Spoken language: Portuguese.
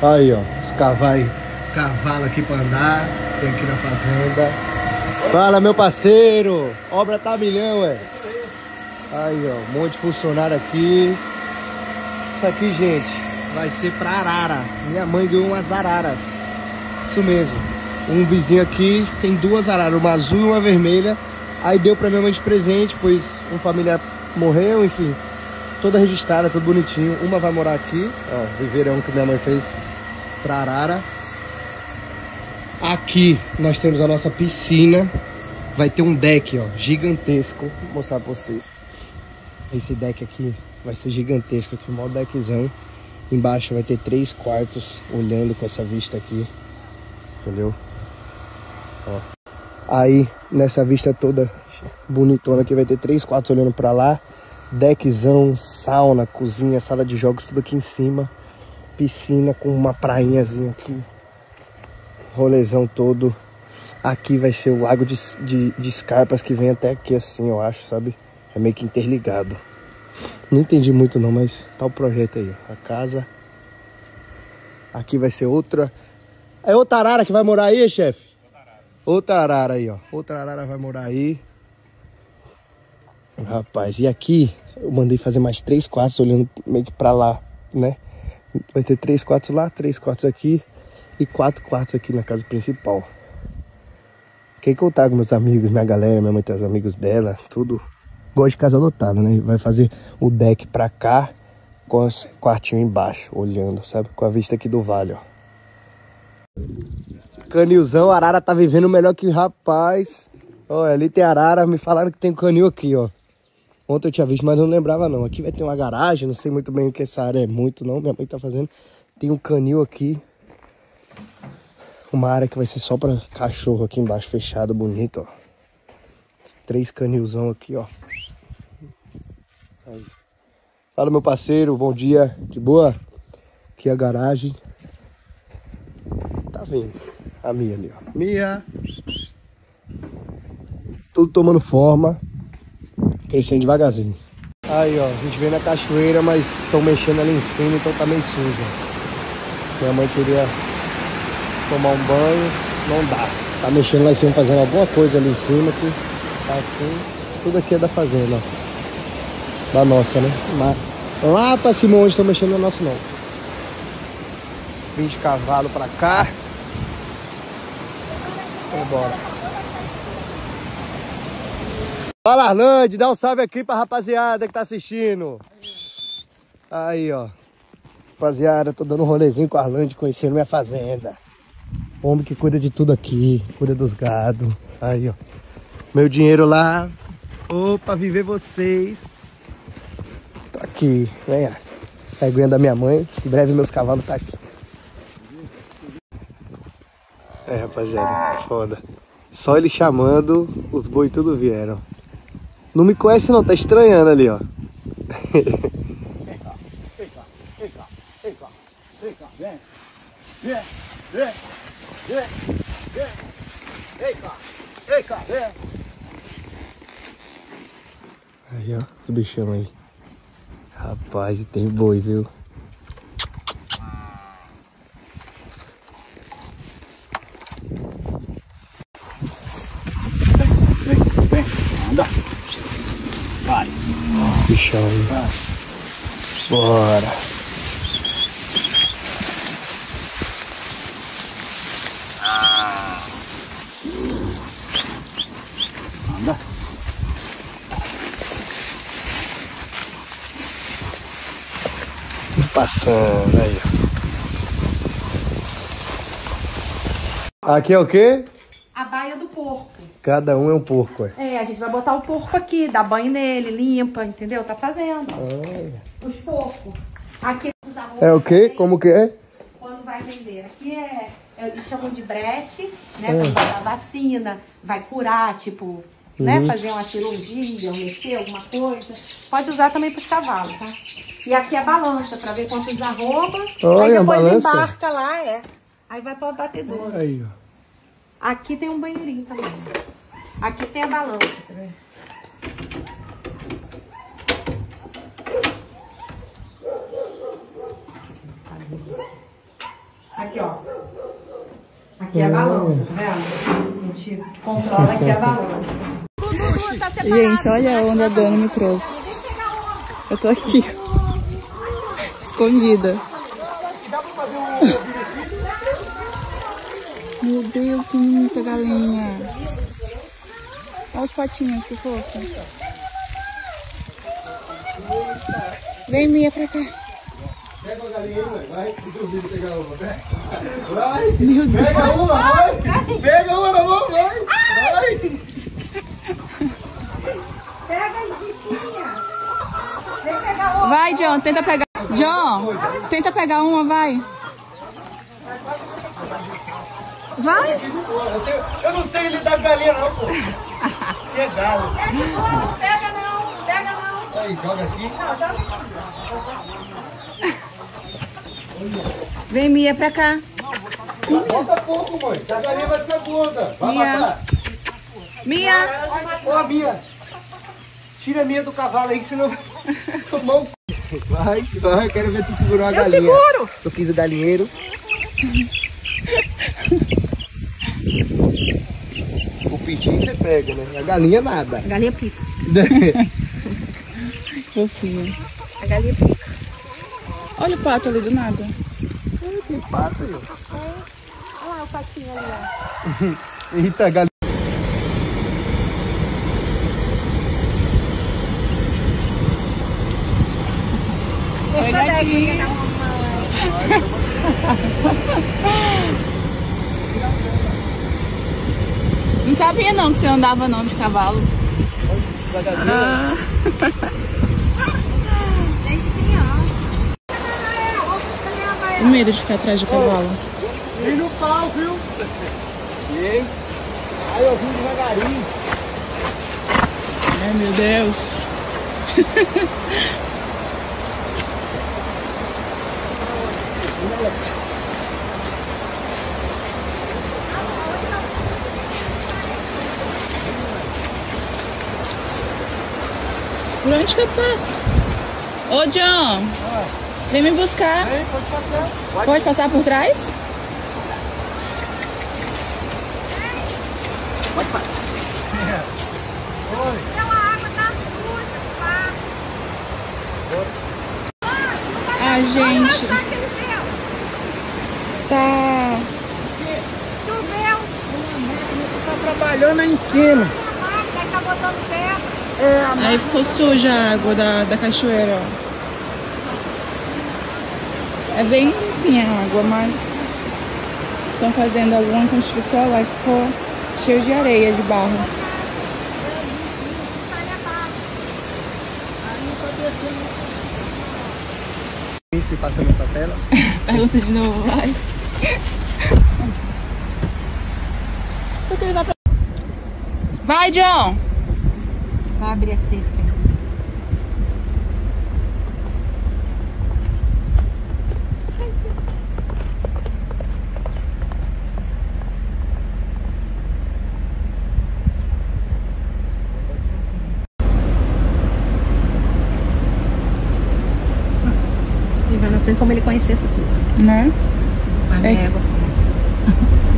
Aí, ó, os cavalo aqui pra andar. Tem aqui na fazenda. Fala, meu parceiro. Obra tá milhão, ué. Aí, ó, um monte de funcionário aqui. Isso aqui, gente, vai ser pra arara. Minha mãe ganhou umas araras. Isso mesmo. Um vizinho aqui tem duas araras, uma azul e uma vermelha. Aí deu pra minha mãe de presente, pois um familiar morreu, enfim. Toda registrada, tudo bonitinho. Uma vai morar aqui, ó, viveirão que minha mãe fez pra arara. Aqui nós temos a nossa piscina. Vai ter um deck, ó, gigantesco. Vou mostrar pra vocês. Esse deck aqui vai ser gigantesco aqui, mó deckzão. Embaixo vai ter 3 quartos olhando com essa vista aqui. Entendeu? Ó. Aí, nessa vista toda bonitona aqui, vai ter 3 quartos olhando pra lá. Deckzão, sauna, cozinha, sala de jogos, tudo aqui em cima. Piscina com uma prainhazinha aqui. Rolezão todo. Aqui vai ser o lago de escarpas que vem até aqui assim, eu acho, sabe? É meio que interligado. Não entendi muito não, mas tá o projeto aí. A casa. Aqui vai ser outra... É outra arara que vai morar aí, chefe? Outra arara aí, ó. Outra arara vai morar aí. Rapaz, e aqui eu mandei fazer mais 3 quartos olhando meio que pra lá, né? Vai ter 3 quartos lá, 3 quartos aqui e 4 quartos aqui na casa principal. Que eu trago meus amigos, minha galera, minha mãe tem os amigos dela, tudo. Gosto de casa lotada, né? Vai fazer o deck pra cá com os quartinhos embaixo, olhando, sabe? Com a vista aqui do vale, ó. Canilzão, a arara tá vivendo melhor que rapaz. Olha, ali tem arara, me falaram que tem um canil aqui, ó. Ontem eu tinha visto, mas não lembrava não. Aqui vai ter uma garagem, não sei muito bem o que essa área é muito não. Minha mãe tá fazendo. Tem um canil aqui. Uma área que vai ser só pra cachorro aqui embaixo, fechado, bonito, ó. 3 canilzão aqui, ó. Aí. Fala, meu parceiro, bom dia, de boa? Aqui é a garagem. Tá vindo a Mia ali, ó. Mia. Tudo tomando forma. Crescendo devagarzinho. Aí, ó, a gente veio na cachoeira, mas estão mexendo ali em cima, então tá meio suja. Minha mãe queria tomar um banho, não dá. Tá mexendo lá em cima, fazendo alguma coisa ali em cima que tá assim. Tudo aqui é da fazenda, ó. Da nossa, né? Mas lá pra cima onde estão mexendo no nosso não. 20 cavalos pra cá. Vambora. Fala, Arlande, dá um salve aqui pra rapaziada que tá assistindo. Aí, ó. Rapaziada, tô dando um rolezinho com o Arlande, conhecendo minha fazenda. Homem que cuida de tudo aqui, cuida dos gados. Aí, ó. Meu dinheiro lá. Opa, viver vocês. Tô aqui, venha. A aguinha da minha mãe. Em breve meus cavalos tá aqui. É, rapaziada, foda. Só ele chamando, os boi tudo vieram. Não me conhece não, tá estranhando ali, ó. Vem cá, vem cá, vem cá, vem cá, vem cá, vem. Vem, vem, vem, vem. Vem cá, vem cá, vem. Aí, ó, os bichão aí. Rapaz, e tem boi, viu? Vem, anda. Vai. Os bichão aí. Vai. Bora. Anda. Passando aí, ó. Aqui é o quê? A baia do porco. Cada um é um porco, É, a gente vai botar o porco aqui, dar banho nele, limpa, entendeu? Tá fazendo. Olha. Os porcos. Aqui os arroz. É o quê? Como que é? Quando vai vender. Aqui eles chamam de brete, né? Quando vai dar vacina, vai curar, tipo, né? Fazer uma cirurgia, mexer alguma coisa. Pode usar também pros cavalos, tá? E aqui é a balança, pra ver quantos arroba. Olha, aí depois a balança. embarca lá, Aí vai pra batedouro. Aí, ó. Aqui tem um banheirinho também. Aqui tem a balança, tá vendo? Aqui, ó. Aqui é a balança, tá vendo? A gente controla aqui a balança. Gente, olha a onda a Dani me trouxe. Eu tô aqui, escondida. Meu Deus, tem muita galinha. Olha os patinhos, que fofo. Vem, Mia, pra cá. Pega a galinha aí, vai. Duvido pegar uma, vai. Meu Deus. Pega uma, vai. Pega uma na mão, vai. Vai. Pega aí, bichinha. Vem pegar outra. Vai, John, tenta pegar. John, tenta pegar uma, vai. Vai. Eu não sei lidar com galinha não, pô. Que é galo. Pega de novo, pega não, pega não. Aí, joga aqui. Não, joga aqui. Vem, Mia, pra cá. Bota pouco, mãe. A galinha vai ficar gorda. Vai Mia. matar. Mia. Ô, Mia. Tira a Mia do cavalo aí, que senão vai tomar um... Vai, vai. Quero ver tu segurar uma galinha. Seguro. Eu fiz o galinheiro. O pitinho você pega, né? A galinha nada. A galinha pica. Fofinho. A galinha pica. Olha o pato ali do nada. Tem pato aí, ó. Olha lá o patinho ali, ó. Eita, galinha. Oi, gatinha. Não sabia não que você andava não de cavalo. Desde criança. Com medo de ficar atrás de cavalo. Vem no pau, viu? Ei. Aí eu vim devagarinho. Ai, meu Deus. Por onde que eu passo? Ô, John, vem me buscar. Vem, pode passar. Pode passar por trás? Pode passar. Oi. Não, a água tá suja, pá. Ah, gente. Tá. Choveu. Tá trabalhando aí em cima. Vai tá botando pedra. Aí ficou suja a água da cachoeira, ó. É bem limpinha a água, mas estão fazendo alguma construção, aí ficou cheio de areia, de barro. Isso passando essa tela. Pergunta de novo, vai. Só que ele dá pra... Vai, John! Vai abrir a cerca. Ele vai na frente como ele conhecesse tudo. Né? A É. égua conhece.